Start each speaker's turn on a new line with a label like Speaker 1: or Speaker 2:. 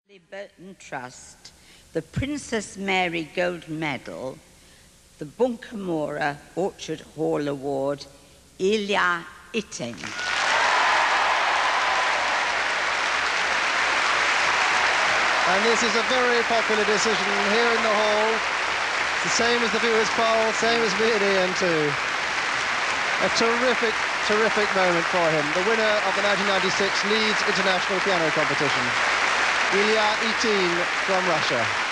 Speaker 1: The Burton Trust, the Princess Mary Gold Medal, the Bunkamora Orchard Hall Award, Ilya Itin.
Speaker 2: And this is a very popular decision here in the hall. It's the same as the viewers' poll, same as me and Ian too. A terrific, terrific moment for him. The winner of the 1996 Leeds International Piano Competition, Ilya Itin from Russia.